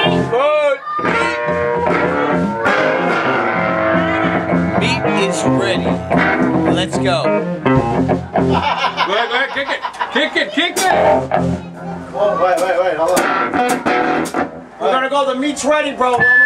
Food. Meat is ready. Let's go. Go ahead, kick it. Kick it, kick it. Oh, wait, hold on. We're gonna go, the meat's ready, bro.